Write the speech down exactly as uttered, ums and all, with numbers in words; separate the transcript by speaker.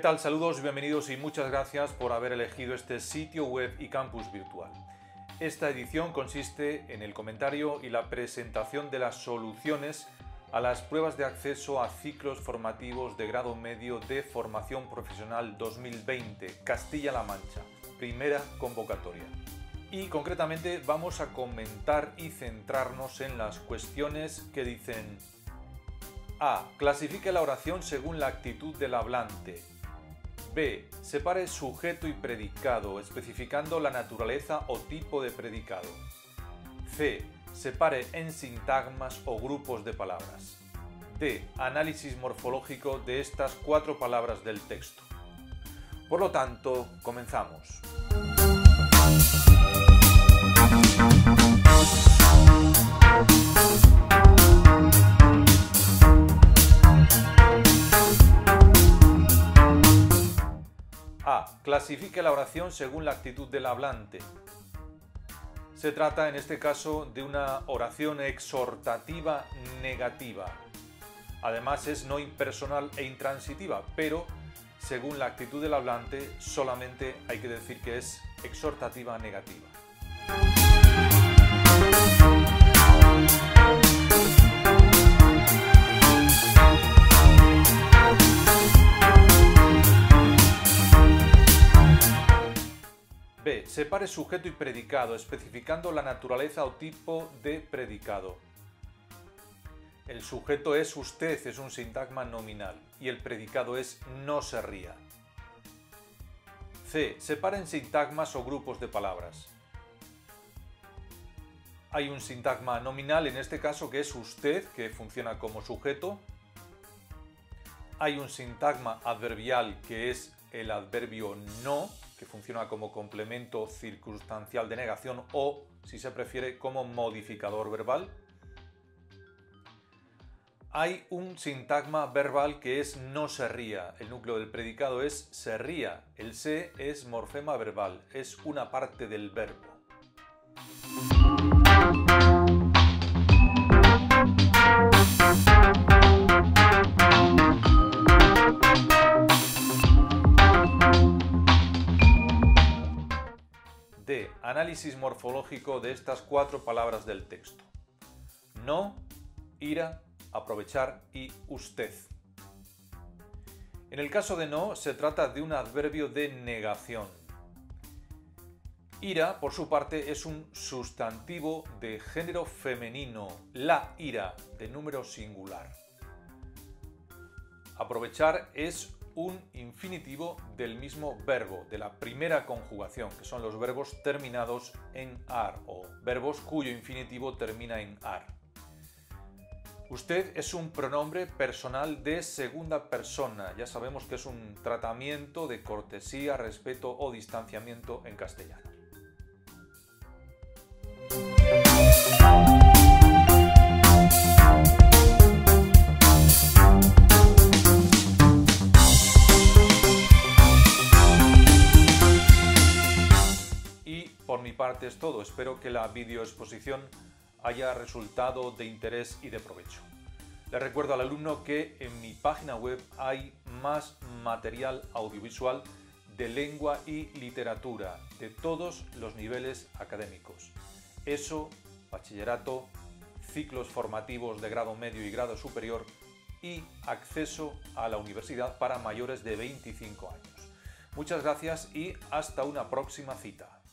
Speaker 1: tal? Saludos, bienvenidos y muchas gracias por haber elegido este sitio web y campus virtual. Esta edición consiste en el comentario y la presentación de las soluciones a las pruebas de acceso a ciclos formativos de grado medio de Formación Profesional dos mil veinte, Castilla-La Mancha, primera convocatoria. Y concretamente vamos a comentar y centrarnos en las cuestiones que dicen: A. Clasifique la oración según la actitud del hablante. B. Separe sujeto y predicado, especificando la naturaleza o tipo de predicado. C. Separe en sintagmas o grupos de palabras. D. Análisis morfológico de estas cuatro palabras del texto. Por lo tanto, comenzamos. A. Clasifique la oración según la actitud del hablante. Se trata en este caso de una oración exhortativa negativa. Además es no impersonal e intransitiva, pero según la actitud del hablante solamente hay que decir que es exhortativa negativa. B. Separe sujeto y predicado, especificando la naturaleza o tipo de predicado. El sujeto es usted, es un sintagma nominal, y el predicado es no se ría. C. Separe en sintagmas o grupos de palabras. Hay un sintagma nominal, en este caso, que es usted, que funciona como sujeto. Hay un sintagma adverbial, que es el adverbio no, que funciona como complemento circunstancial de negación o, si se prefiere, como modificador verbal. Hay un sintagma verbal que es no se ría. El núcleo del predicado es se ría. El se es morfema verbal, es una parte del verbo. D. Análisis morfológico de estas cuatro palabras del texto. No, ira, aprovechar y usted. En el caso de no, se trata de un adverbio de negación. Ira, por su parte, es un sustantivo de género femenino, la ira, de número singular. Aprovechar es un infinitivo del mismo verbo, de la primera conjugación, que son los verbos terminados en ar o verbos cuyo infinitivo termina en ar. Usted es un pronombre personal de segunda persona. Ya sabemos que es un tratamiento de cortesía, respeto o distanciamiento en castellano. Por mi parte es todo. Espero que la videoexposición haya resultado de interés y de provecho. Le recuerdo al alumno que en mi página web hay más material audiovisual de lengua y literatura de todos los niveles académicos. ESO, bachillerato, ciclos formativos de grado medio y grado superior y acceso a la universidad para mayores de veinticinco años. Muchas gracias y hasta una próxima cita.